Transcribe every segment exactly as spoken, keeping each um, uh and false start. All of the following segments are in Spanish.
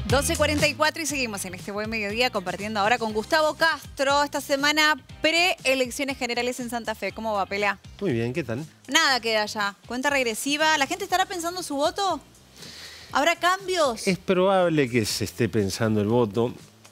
doce cuarenta y cuatro y seguimos en este buen mediodía compartiendo ahora con Gustavo Castro esta semana pre-elecciones generales en Santa Fe. ¿Cómo va, Pelá? Muy bien, ¿qué tal? Nada queda ya. Cuenta regresiva. ¿La gente estará pensando su voto? ¿Habrá cambios? Es probable que se esté pensando el voto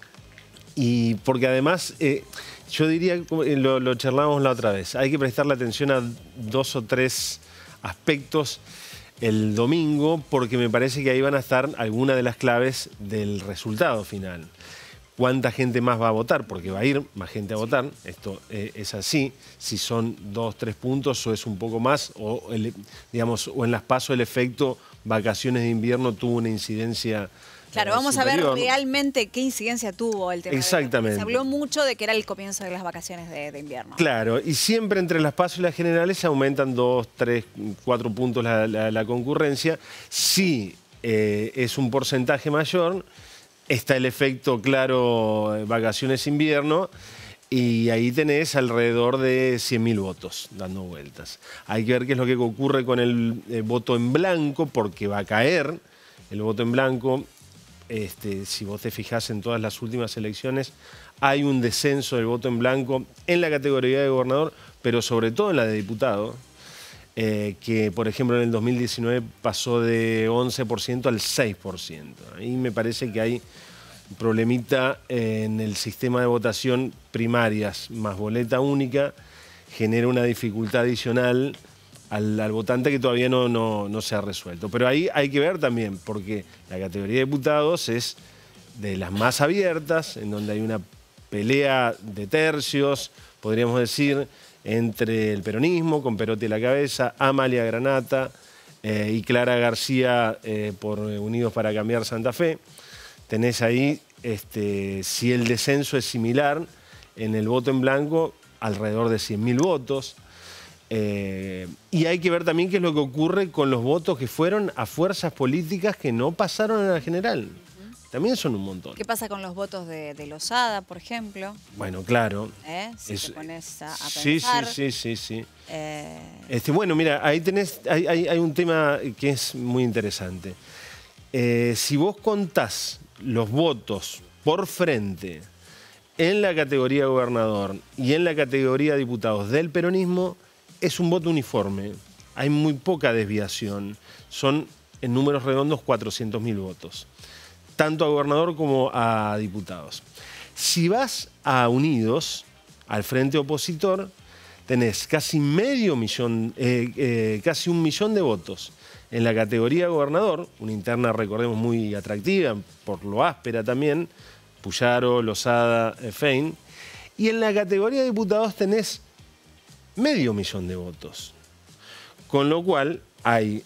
y porque además, eh, yo diría, lo, lo charlábamos la otra vez, hay que prestarle atención a dos o tres aspectos el domingo, porque me parece que ahí van a estar algunas de las claves del resultado final. ¿Cuánta gente más va a votar? Porque va a ir más gente a votar, esto eh, es así, si son dos, tres puntos o es un poco más, o, el, digamos, o en las PASO el efecto vacaciones de invierno tuvo una incidencia. Claro, eh, vamos superior. a ver realmente qué incidencia tuvo el tema. Exactamente. De, se habló mucho de que era el comienzo de las vacaciones de, de invierno. Claro, y siempre entre las PASO y las generales se aumentan dos, tres, cuatro puntos la, la, la concurrencia. Si eh, es un porcentaje mayor, está el efecto claro vacaciones invierno y ahí tenés alrededor de cien mil votos dando vueltas. Hay que ver qué es lo que ocurre con el, el voto en blanco, porque va a caer el voto en blanco. Este, si vos te fijás en todas las últimas elecciones, hay un descenso del voto en blanco en la categoría de gobernador, pero sobre todo en la de diputado, eh, que por ejemplo en el dos mil diecinueve pasó de once por ciento al seis por ciento. Ahí me parece que hay un problemita en el sistema de votación primarias más boleta única, genera una dificultad adicional Al, al votante que todavía no, no, no se ha resuelto. Pero ahí hay que ver también, porque la categoría de diputados es de las más abiertas, en donde hay una pelea de tercios, podríamos decir, entre el peronismo, con Perotti a la cabeza, Amalia Granata eh, y Clara García eh, por Unidos para Cambiar Santa Fe. Tenés ahí, este, si el descenso es similar, en el voto en blanco, alrededor de cien mil votos. Eh, y hay que ver también qué es lo que ocurre con los votos que fueron a fuerzas políticas que no pasaron a la general. Uh-huh. También son un montón. ¿Qué pasa con los votos de, de Lozada, por ejemplo? Bueno, claro. ¿Eh? Si es, te pones a, a sí, pensar. Sí, sí, sí, sí. Eh... Este, bueno, mira, ahí tenés, hay, hay, hay un tema que es muy interesante. Eh, si vos contás los votos por frente en la categoría de gobernador y en la categoría de diputados del peronismo, es un voto uniforme, hay muy poca desviación, son en números redondos cuatrocientos mil votos, tanto a gobernador como a diputados. Si vas a Unidos, al frente opositor, tenés casi medio millón, eh, eh, casi un millón de votos en la categoría de gobernador, una interna, recordemos, muy atractiva, por lo áspera también, Puyaro, Lozada, eh, Fein, y en la categoría de diputados tenés medio millón de votos. Con lo cual hay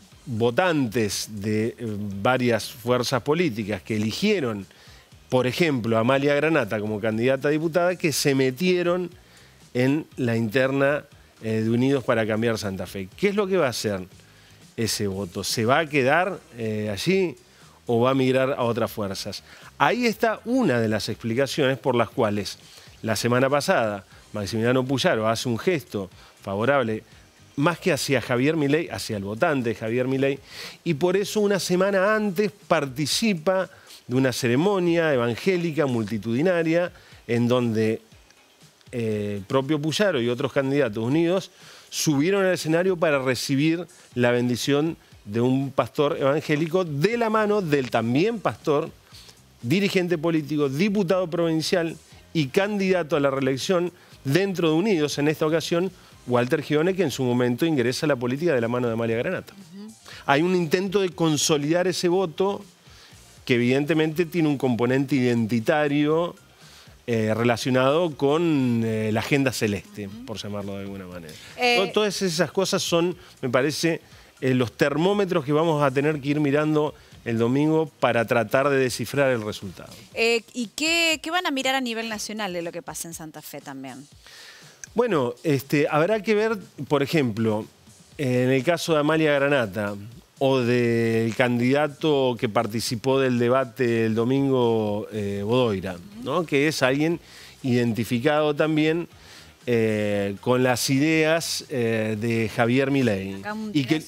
votantes de eh, varias fuerzas políticas que eligieron, por ejemplo, a Amalia Granata como candidata a diputada, que se metieron en la interna eh, de Unidos para Cambiar Santa Fe. ¿Qué es lo que va a hacer ese voto? ¿Se va a quedar eh, allí o va a migrar a otras fuerzas? Ahí está una de las explicaciones por las cuales la semana pasada Maximiliano Puyaro hace un gesto favorable, más que hacia Javier Milei, hacia el votante Javier Milei, y por eso una semana antes participa de una ceremonia evangélica multitudinaria en donde eh, el propio Puyaro y otros candidatos unidos subieron al escenario para recibir la bendición de un pastor evangélico de la mano del también pastor, dirigente político, diputado provincial y candidato a la reelección dentro de Unidos, en esta ocasión, Walter Gione, que en su momento ingresa a la política de la mano de Amalia Granata. Uh-huh. Hay un intento de consolidar ese voto que evidentemente tiene un componente identitario eh, relacionado con eh, la agenda celeste, uh-huh. por llamarlo de alguna manera. Eh... Todas esas cosas son, me parece, eh, los termómetros que vamos a tener que ir mirando el domingo para tratar de descifrar el resultado. Eh, ¿Y qué, qué van a mirar a nivel nacional de lo que pasa en Santa Fe también? Bueno, este, habrá que ver, por ejemplo, en el caso de Amalia Granata o del candidato que participó del debate el domingo, eh, Bodoira, ¿no? Que es alguien identificado también eh, con las ideas eh, de Javier Milei. Acá un, y que, un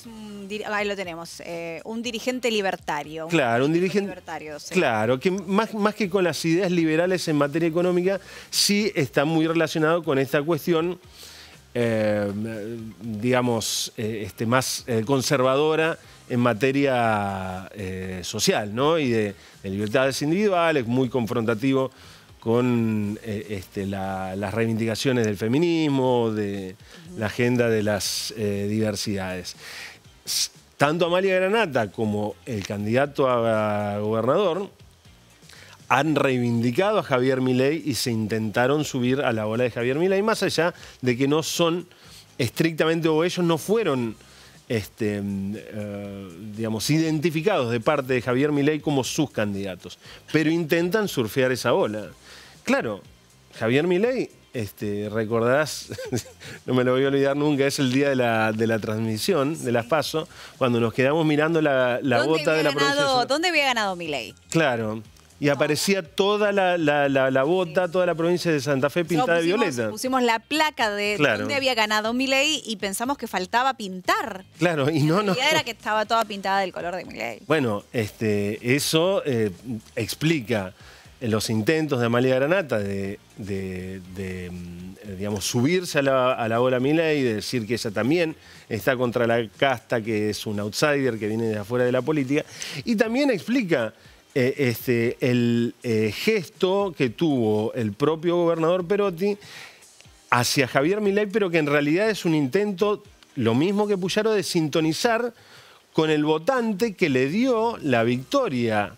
ahí lo tenemos, eh, un dirigente libertario. Claro, un dirigente libertario, sí. Claro, que más, más que con las ideas liberales en materia económica, sí está muy relacionado con esta cuestión, eh, digamos, eh, este, más eh, conservadora en materia eh, social, ¿no? Y de, de libertades individuales, muy confrontativo con eh, este, la, las reivindicaciones del feminismo, de uh-huh. la agenda de las eh, diversidades. Tanto Amalia Granata como el candidato a gobernador han reivindicado a Javier Milei y se intentaron subir a la ola de Javier Milei, más allá de que no son estrictamente, o ellos no fueron Este, eh, digamos, identificados de parte de Javier Milei como sus candidatos, pero intentan surfear esa ola. Claro, Javier Milei, este, recordarás, no me lo voy a olvidar nunca, es el día de la, de la transmisión de las PASO, cuando nos quedamos mirando la, la bota de la ganado, provincia. ¿Dónde había ganado Milei? Claro. Y aparecía toda la, la, la, la bota, sí. toda la provincia de Santa Fe pintada no, pusimos, de violeta. Pusimos la placa de claro. dónde había ganado Milei y pensamos que faltaba pintar. Claro, y no, no. La idea era que estaba toda pintada del color de Milei. Bueno, este, eso eh, explica los intentos de Amalia Granata de, de, de digamos, subirse a la, a la ola Milei y de decir que ella también está contra la casta, que es un outsider que viene de afuera de la política. Y también explica Eh, este, el eh, gesto que tuvo el propio gobernador Perotti hacia Javier Milei, pero que en realidad es un intento, lo mismo que Puyaro, de sintonizar con el votante que le dio la victoria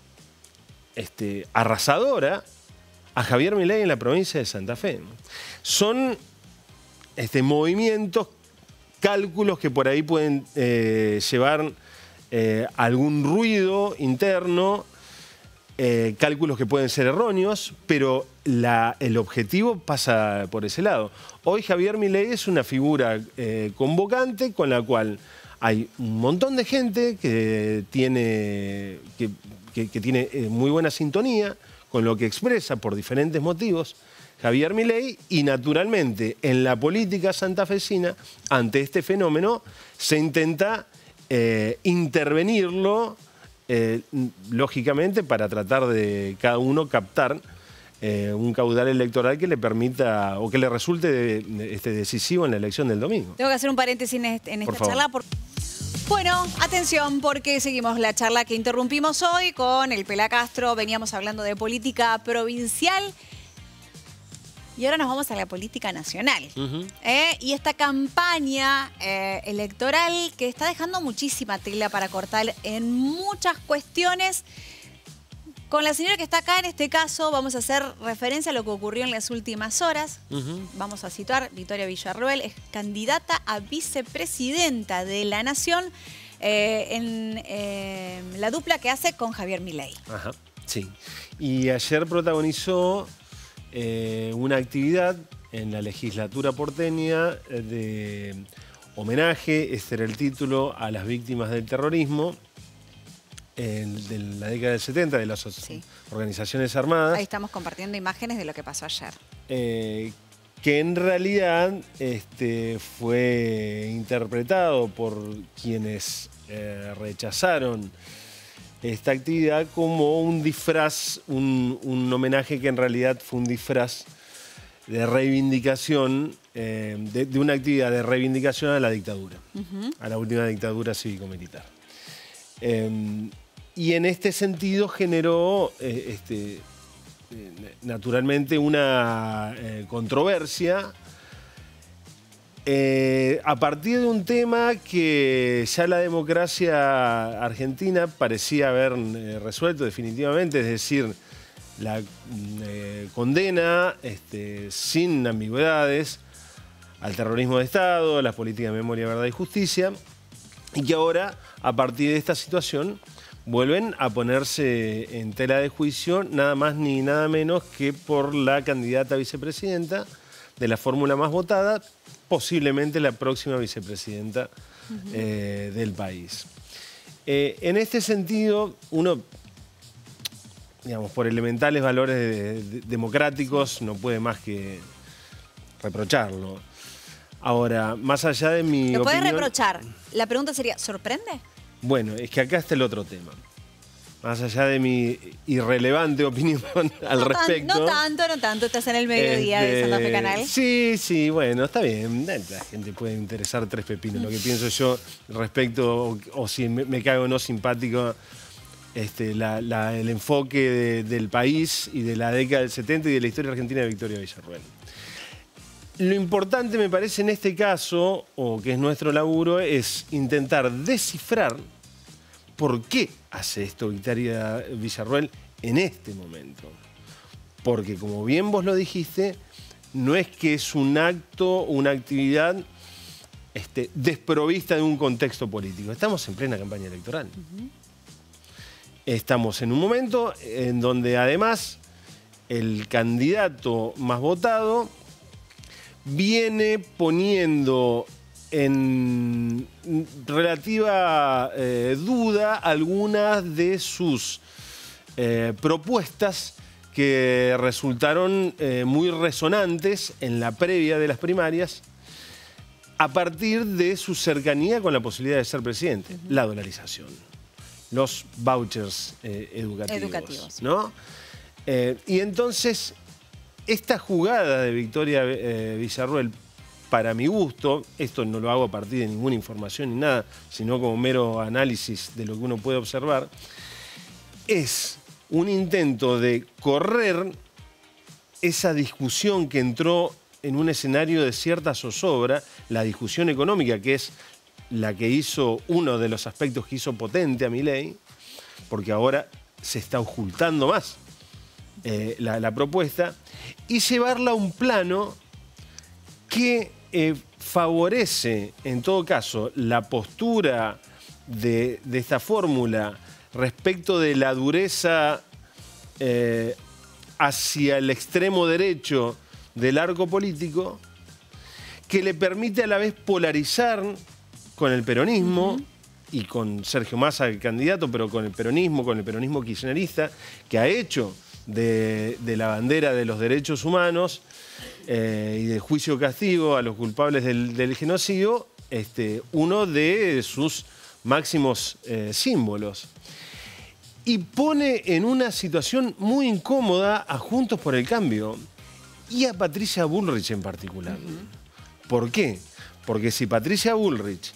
este, arrasadora a Javier Milei en la provincia de Santa Fe. Son este, movimientos, cálculos que por ahí pueden eh, llevar Eh, algún ruido interno, eh, cálculos que pueden ser erróneos, pero la, el objetivo pasa por ese lado. Hoy Javier Milei es una figura eh, convocante con la cual hay un montón de gente que tiene, que, que, que tiene eh, muy buena sintonía con lo que expresa por diferentes motivos Javier Milei, y naturalmente en la política santafesina, ante este fenómeno, se intenta Eh, intervenirlo, eh, lógicamente, para tratar de cada uno captar eh, un caudal electoral que le permita o que le resulte de, de, este, decisivo en la elección del domingo. Tengo que hacer un paréntesis en, este, en esta por charla. Por... Bueno, atención, porque seguimos la charla que interrumpimos hoy con el Pela Castro. Veníamos hablando de política provincial. Y ahora nos vamos a la política nacional. Uh-huh. ¿eh? Y esta campaña eh, electoral que está dejando muchísima tela para cortar en muchas cuestiones. Con la señora que está acá, en este caso, vamos a hacer referencia a lo que ocurrió en las últimas horas. Uh-huh. Vamos a situar, Victoria Villarroel es candidata a vicepresidenta de la Nación eh, en eh, la dupla que hace con Javier Milei. Ajá, sí. Y ayer protagonizó Eh, una actividad en la legislatura porteña de homenaje, este era el título, a las víctimas del terrorismo en, de la década del setenta, de las sí. organizaciones armadas. Ahí estamos compartiendo imágenes de lo que pasó ayer. Eh, que en realidad este, fue interpretado por quienes eh, rechazaron esta actividad como un disfraz, un, un homenaje que en realidad fue un disfraz de reivindicación, eh, de, de una actividad de reivindicación a la dictadura, uh-huh. a la última dictadura cívico-militar. Eh, y en este sentido generó, eh, este, eh, naturalmente, una eh, controversia Eh, a partir de un tema que ya la democracia argentina parecía haber eh, resuelto definitivamente, es decir, la eh, condena este, sin ambigüedades al terrorismo de Estado, a las políticas de memoria, verdad y justicia, y que ahora, a partir de esta situación, vuelven a ponerse en tela de juicio nada más ni nada menos que por la candidata a vicepresidenta de la fórmula más votada, posiblemente la próxima vicepresidenta uh-huh. eh, del país. Eh, en este sentido, uno, digamos, por elementales valores de, de, democráticos, no puede más que reprocharlo Ahora, más allá de mi Lo podés opinión... reprochar. La pregunta sería, ¿sorprende? Bueno, es que acá está el otro tema. Más allá de mi irrelevante opinión al no respecto. Tan, no tanto, no tanto. Estás en el mediodía este, de Santa Fe Canal. Sí, sí, bueno, está bien. La gente puede interesar tres pepinos. Lo que pienso yo respecto, o, o si me, me cae o no simpático, este, la, la, el enfoque de, del país y de la década del setenta y de la historia argentina de Victoria Villarruel. Lo importante, me parece, en este caso, o que es nuestro laburo, es intentar descifrar por qué hace esto Victoria Villarruel en este momento. Porque, como bien vos lo dijiste, no es que es un acto, una actividad este, desprovista de un contexto político. Estamos en plena campaña electoral. Uh-huh. Estamos en un momento en donde, además, el candidato más votado viene poniendo en relativa eh, duda algunas de sus eh, propuestas que resultaron eh, muy resonantes en la previa de las primarias a partir de su cercanía con la posibilidad de ser presidente. Uh-huh. La dolarización, los vouchers eh, educativos, educativos, ¿no? Eh, y entonces, esta jugada de Victoria eh, Villarruel, para mi gusto, esto no lo hago a partir de ninguna información ni nada, sino como mero análisis de lo que uno puede observar, es un intento de correr esa discusión que entró en un escenario de cierta zozobra, la discusión económica, que es la que hizo, uno de los aspectos que hizo potente a Milei, porque ahora se está ocultando más eh, la, la propuesta, y llevarla a un plano que eh, favorece, en todo caso, la postura de, de esta fórmula respecto de la dureza eh, hacia el extremo derecho del arco político, que le permite a la vez polarizar con el peronismo, uh-huh, y con Sergio Massa, el candidato, pero con el peronismo, con el peronismo kirchnerista, que ha hecho de, de la bandera de los derechos humanos eh, y del juicio castigo a los culpables del, del genocidio, este, uno de sus máximos eh, símbolos. Y pone en una situación muy incómoda a Juntos por el Cambio y a Patricia Bullrich en particular. Uh-huh. ¿Por qué? Porque si Patricia Bullrich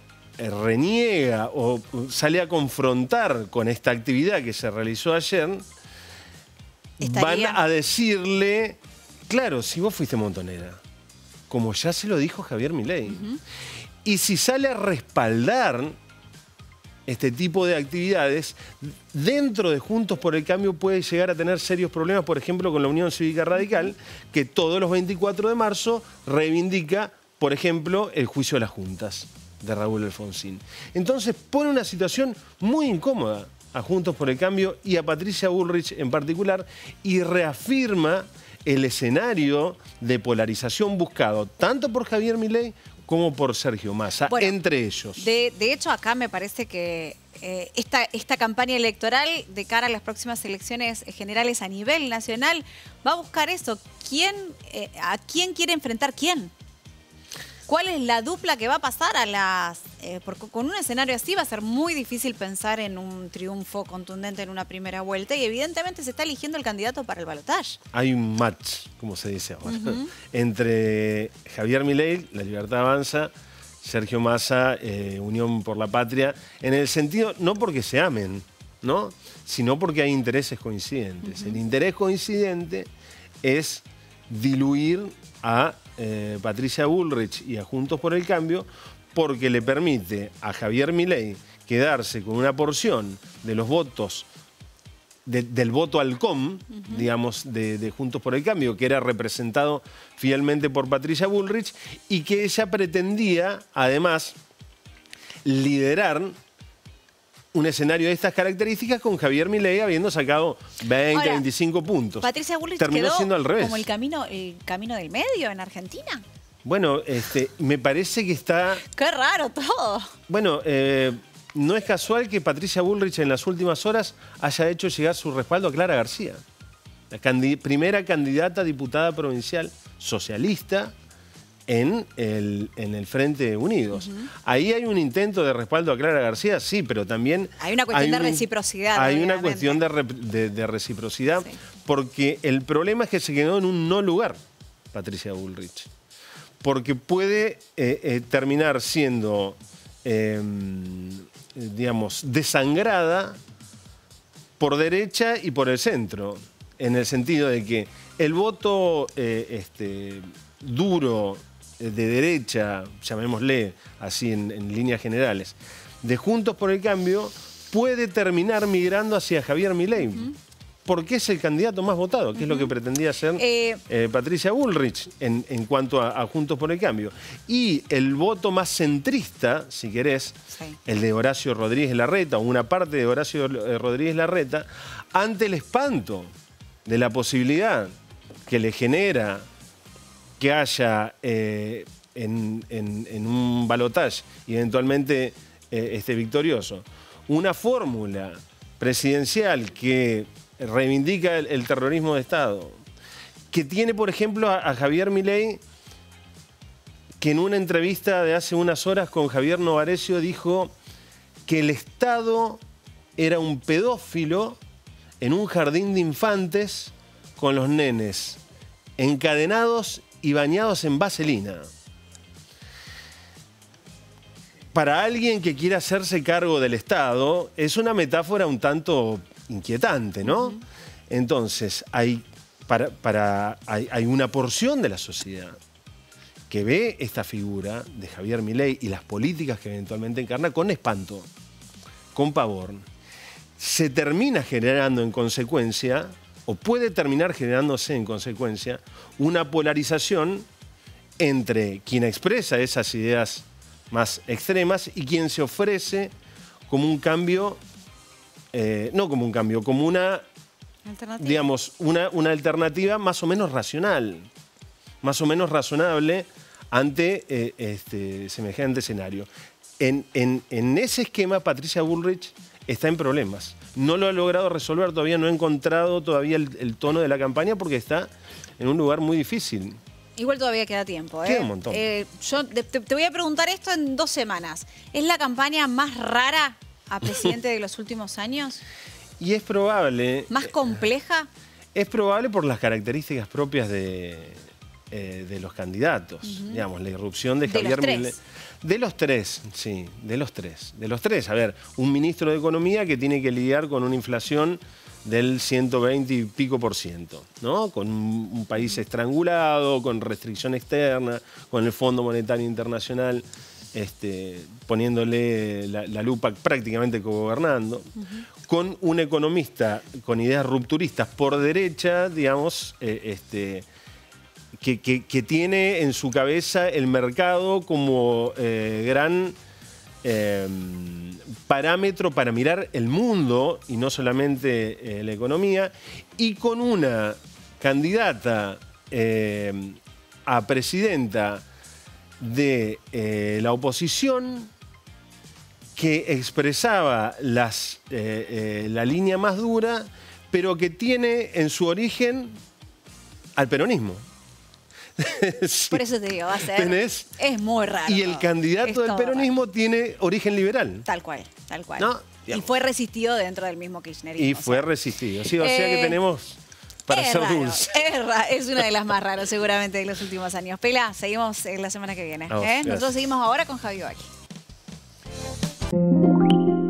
reniega o sale a confrontar con esta actividad que se realizó ayer, ¿estaría? Van a decirle, claro, si vos fuiste montonera, como ya se lo dijo Javier Milei. Uh-huh. Y si sale a respaldar este tipo de actividades, dentro de Juntos por el Cambio puede llegar a tener serios problemas, por ejemplo, con la Unión Cívica Radical, que todos los veinticuatro de marzo reivindica, por ejemplo, el juicio de las juntas de Raúl Alfonsín. Entonces pone una situación muy incómoda a Juntos por el Cambio y a Patricia Bullrich en particular, y reafirma el escenario de polarización buscado tanto por Javier Milei como por Sergio Massa, bueno, entre ellos. De, de hecho, acá me parece que eh, esta, esta campaña electoral de cara a las próximas elecciones generales a nivel nacional va a buscar eso. ¿Quién, eh, ¿A quién quiere enfrentar quién? ¿Cuál es la dupla que va a pasar a las...? Eh, porque con un escenario así va a ser muy difícil pensar en un triunfo contundente en una primera vuelta, y evidentemente se está eligiendo el candidato para el balotaje. Hay un match, como se dice ahora, uh-huh, entre Javier Milei, La Libertad Avanza, Sergio Massa, eh, Unión por la Patria, en el sentido, no porque se amen, ¿no?, sino porque hay intereses coincidentes. Uh-huh. El interés coincidente es diluir a eh, Patricia Bullrich y a Juntos por el Cambio, porque le permite a Javier Milei quedarse con una porción de los votos, de, del voto halcón, uh-huh, digamos, de, de Juntos por el Cambio, que era representado fielmente por Patricia Bullrich, y que ella pretendía, además, liderar un escenario de estas características con Javier Milei habiendo sacado veinte, Ahora, veinticinco puntos. Patricia Bullrich terminó quedó siendo al revés, como el camino, el camino del medio en Argentina. Bueno, este, me parece que está... ¡Qué raro todo! Bueno, eh, no es casual que Patricia Bullrich en las últimas horas haya hecho llegar su respaldo a Clara García, la candi- primera candidata a diputada provincial socialista en el, en el Frente Unidos. Uh-huh. Ahí hay un intento de respaldo a Clara García, sí, pero también... Hay una cuestión hay de un, reciprocidad. Hay obviamente. una cuestión de, re, de, de reciprocidad, sí. porque el problema es que se quedó en un no lugar, Patricia Bullrich. Porque puede eh, eh, terminar siendo, eh, digamos, desangrada por derecha y por el centro, en el sentido de que el voto eh, este, duro de derecha, llamémosle así en, en líneas generales, de Juntos por el Cambio, puede terminar migrando hacia Javier Milei. Uh-huh. Porque es el candidato más votado, que uh-huh. es lo que pretendía hacer eh, eh, Patricia Bullrich en, en cuanto a, a Juntos por el Cambio. Y el voto más centrista, si querés, sí. el de Horacio Rodríguez Larreta, o una parte de Horacio Rodríguez Larreta, ante el espanto de la posibilidad que le genera que haya eh, en, en, en un balotaje y eventualmente eh, esté victorioso, una fórmula presidencial que reivindica el, el terrorismo de Estado, que tiene, por ejemplo, a, a Javier Milei, que en una entrevista de hace unas horas con Javier Novarecio dijo que el Estado era un pedófilo en un jardín de infantes con los nenes encadenados y bañados en vaselina. Para alguien que quiera hacerse cargo del Estado, es una metáfora un tanto inquietante, ¿no? Uh-huh. Entonces, hay, para, para, hay, hay una porción de la sociedad que ve esta figura de Javier Milei y las políticas que eventualmente encarna con espanto, con pavor. Se termina generando en consecuencia, o puede terminar generándose en consecuencia, una polarización entre quien expresa esas ideas más extremas y quien se ofrece como un cambio, eh, no como un cambio, como una, digamos, una, una alternativa más o menos racional, más o menos razonable ante eh, este semejante escenario. En, en, en ese esquema, Patricia Bullrich está en problemas. No lo ha logrado resolver todavía, no ha encontrado todavía el, el tono de la campaña porque está en un lugar muy difícil. Igual todavía queda tiempo, ¿eh? Queda un montón. Eh, yo te, te voy a preguntar esto en dos semanas. ¿Es la campaña más rara a presidente de los últimos años? Y es probable... ¿Más compleja? Es probable por las características propias de, eh, de los candidatos. Uh-huh. Digamos, la irrupción de, de Javier Milei. De los tres, sí, de los tres. De los tres, a ver, un ministro de Economía que tiene que lidiar con una inflación del ciento veinte y pico por ciento, ¿no? Con un, un país estrangulado, con restricción externa, con el Fondo Monetario Internacional este, poniéndole la, la lupa prácticamente cogobernando, uh-huh. con un economista con ideas rupturistas por derecha, digamos, eh, este, que, que, que tiene en su cabeza el mercado como eh, gran... Eh, parámetro para mirar el mundo y no solamente eh, la economía, y con una candidata eh, a presidenta de eh, la oposición que expresaba las, eh, eh, la línea más dura, pero que tiene en su origen al peronismo. Sí. Por eso te digo, va a ser... ¿Tenés? Es muy raro. Y el candidato del peronismo raro. Tiene origen liberal. Tal cual, tal cual. ¿No? Y fue resistido dentro del mismo kirchnerismo. Y fue o sea. resistido. Sí, o sea eh, que tenemos para hacer dulce. Es, raro, es una de las más raras seguramente de los últimos años. Pela, seguimos la semana que viene. Oh, ¿eh? Nosotros seguimos ahora con Javi Baki.